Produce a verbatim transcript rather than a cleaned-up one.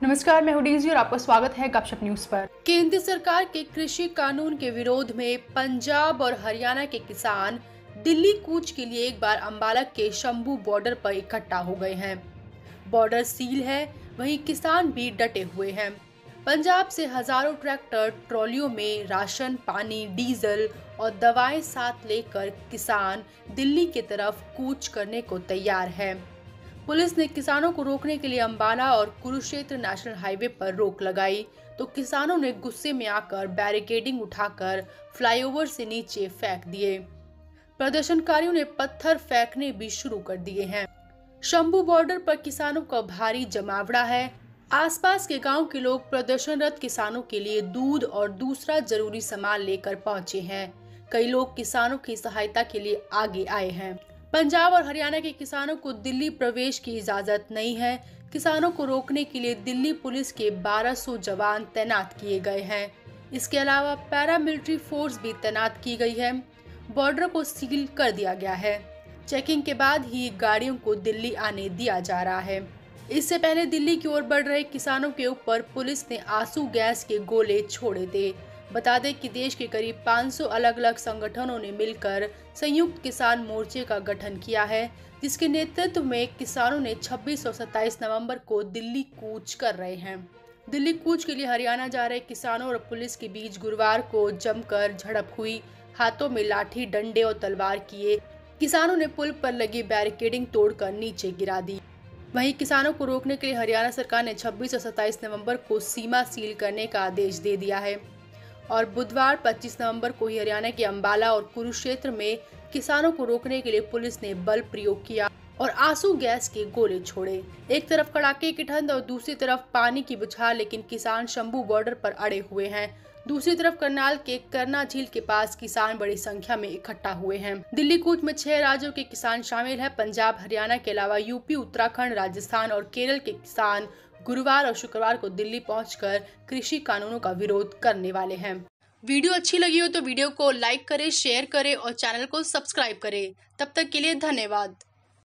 नमस्कार, मैं हूं डीजी और आपका स्वागत है गपशप न्यूज पर। केंद्र सरकार के कृषि कानून के विरोध में पंजाब और हरियाणा के किसान दिल्ली कूच के लिए एक बार अंबाला के शंभू बॉर्डर पर इकट्ठा हो गए हैं। बॉर्डर सील है, वहीं किसान भी डटे हुए हैं। पंजाब से हजारों ट्रैक्टर ट्रॉलियों में राशन, पानी, डीजल और दवाएं साथ लेकर किसान दिल्ली की तरफ कूच करने को तैयार है। पुलिस ने किसानों को रोकने के लिए अंबाला और कुरुक्षेत्र नेशनल हाईवे पर रोक लगाई, तो किसानों ने गुस्से में आकर बैरिकेडिंग उठाकर फ्लाईओवर से नीचे फेंक दिए। प्रदर्शनकारियों ने पत्थर फेंकने भी शुरू कर दिए हैं। शंभू बॉर्डर पर किसानों का भारी जमावड़ा है। आसपास के गांव के लोग प्रदर्शनरत किसानों के लिए दूध और दूसरा जरूरी सामान लेकर पहुंचे हैं। कई लोग किसानों की सहायता के लिए आगे आए हैं। पंजाब और हरियाणा के किसानों को दिल्ली प्रवेश की इजाजत नहीं है। किसानों को रोकने के लिए दिल्ली पुलिस के बारह सौ जवान तैनात किए गए हैं। इसके अलावा पैरामिलिट्री फोर्स भी तैनात की गई है। बॉर्डर को सील कर दिया गया है। चेकिंग के बाद ही गाड़ियों को दिल्ली आने दिया जा रहा है। इससे पहले दिल्ली की ओर बढ़ रहे किसानों के ऊपर पुलिस ने आंसू गैस के गोले छोड़े थे। बता दें कि देश के करीब पाँच सौ अलग अलग संगठनों ने मिलकर संयुक्त किसान मोर्चे का गठन किया है, जिसके नेतृत्व में किसानों ने छब्बीस और सत्ताईस नवंबर को दिल्ली कूच कर रहे हैं। दिल्ली कूच के लिए हरियाणा जा रहे किसानों और पुलिस के बीच गुरुवार को जमकर झड़प हुई। हाथों में लाठी, डंडे और तलवार किए किसानों ने पुल पर लगी बैरिकेडिंग तोड़कर नीचे गिरा दी। वहीं किसानों को रोकने के लिए हरियाणा सरकार ने छब्बीस और सत्ताईस नवंबर को सीमा सील करने का आदेश दे दिया है और बुधवार पच्चीस नवंबर को ही हरियाणा के अंबाला और कुरुक्षेत्र में किसानों को रोकने के लिए पुलिस ने बल प्रयोग किया और आंसू गैस के गोले छोड़े। एक तरफ कड़ाके की ठंड और दूसरी तरफ पानी की बौछार, लेकिन किसान शंभू बॉर्डर पर अड़े हुए हैं। दूसरी तरफ करनाल के करना झील के पास किसान बड़ी संख्या में इकट्ठा हुए हैं। दिल्ली कूच में छह राज्यों के किसान शामिल हैं। पंजाब, हरियाणा के अलावा यूपी, उत्तराखंड, राजस्थान और केरल के किसान गुरुवार और शुक्रवार को दिल्ली पहुंचकर कृषि कानूनों का विरोध करने वाले हैं। वीडियो अच्छी लगी हो तो वीडियो को लाइक करें, शेयर करें और चैनल को सब्सक्राइब करें। तब तक के लिए धन्यवाद।